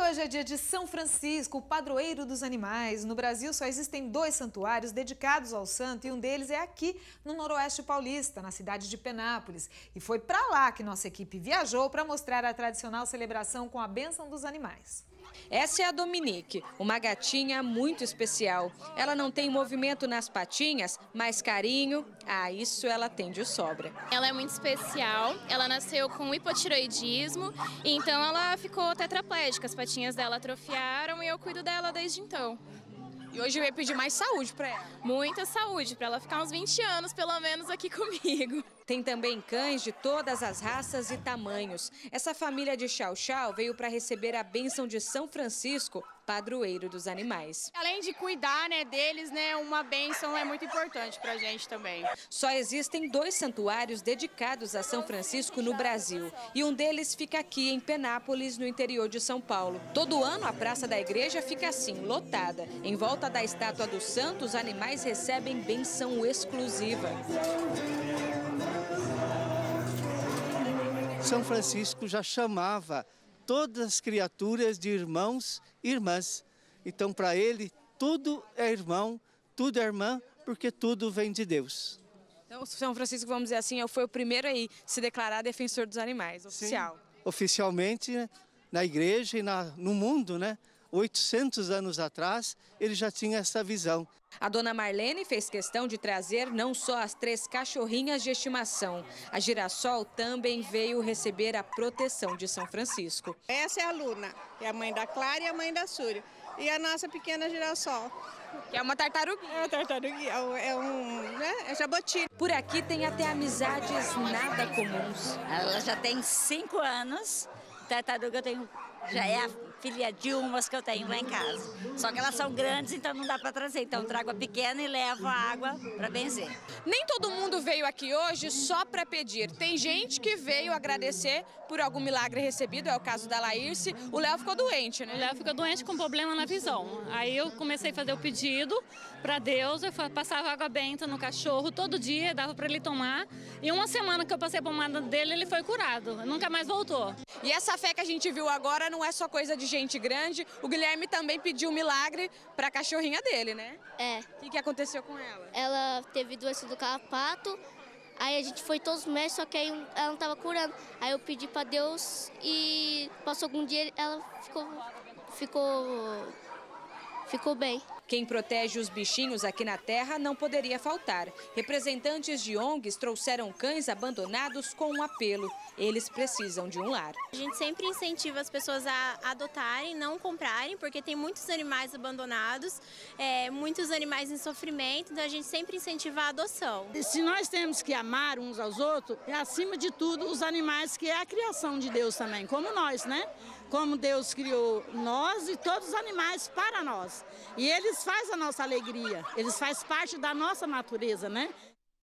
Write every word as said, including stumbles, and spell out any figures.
Hoje é dia de São Francisco, o padroeiro dos animais. No Brasil só existem dois santuários dedicados ao santo e um deles é aqui no Noroeste Paulista, na cidade de Penápolis. E foi para lá que nossa equipe viajou para mostrar a tradicional celebração com a bênção dos animais. Essa é a Dominique, uma gatinha muito especial. Ela não tem movimento nas patinhas, mas carinho, ah, isso ela tem de sobra. Ela é muito especial, ela nasceu com hipotireoidismo, então ela ficou tetraplégica, as patinhas dela atrofiaram e eu cuido dela desde então. E hoje eu ia pedir mais saúde para ela. Muita saúde, para ela ficar uns vinte anos pelo menos aqui comigo. Tem também cães de todas as raças e tamanhos. Essa família de Chow Chow veio para receber a bênção de São Francisco, padroeiro dos animais. Além de cuidar, né, deles, né, uma bênção é muito importante para a gente também. Só existem dois santuários dedicados a São Francisco no Brasil. E um deles fica aqui em Penápolis, no interior de São Paulo. Todo ano a praça da igreja fica assim, lotada. Em volta da estátua do santo, os animais recebem bênção exclusiva. São Francisco já chamava todas as criaturas de irmãos e irmãs. Então, para ele, tudo é irmão, tudo é irmã, porque tudo vem de Deus. Então, São Francisco, vamos dizer assim, foi o primeiro aí a se declarar defensor dos animais, oficial. Sim, oficialmente, né, na igreja e na, no mundo, né? oitocentos anos atrás, ele já tinha essa visão. A dona Marlene fez questão de trazer não só as três cachorrinhas de estimação. A Girassol também veio receber a proteção de São Francisco. Essa é a Luna, é a mãe da Clara e a mãe da Súria. E a nossa pequena Girassol. Que é uma tartaruguinha. É uma tartaruguinha, é um, né, é jaboti. Por aqui tem até amizades nada comuns. Ela já tem cinco anos, tartaruga eu tenho, já é a filha de umas que eu tenho lá em casa. Só que elas são grandes, então não dá para trazer. Então eu trago a pequena e levo a água para benzer. Nem todo mundo veio aqui hoje só para pedir. Tem gente que veio agradecer por algum milagre recebido, é o caso da Laírce. O Léo ficou doente, né? O Léo ficou doente com problema na visão. Aí eu comecei a fazer o pedido para Deus, eu passava água benta no cachorro todo dia, dava para ele tomar. E uma semana que eu passei a pomada dele, ele foi curado. Nunca mais voltou. E essa fé que a gente viu agora não é só coisa de gente grande. O Guilherme também pediu um milagre para a cachorrinha dele, né? É. O que, que aconteceu com ela? Ela teve doença do carrapato, aí a gente foi todos os médicos, só que aí ela não estava curando. Aí eu pedi para Deus e passou algum dia, ela ficou, ficou, ficou bem. Quem protege os bichinhos aqui na terra não poderia faltar. Representantes de O N Gs trouxeram cães abandonados com um apelo. Eles precisam de um lar. A gente sempre incentiva as pessoas a adotarem, não comprarem, porque tem muitos animais abandonados, é, muitos animais em sofrimento, então a gente sempre incentiva a adoção. E se nós temos que amar uns aos outros, é acima de tudo os animais, que é a criação de Deus também, como nós, né? Como Deus criou nós e todos os animais para nós. E eles fazem a nossa alegria, eles fazem parte da nossa natureza, né?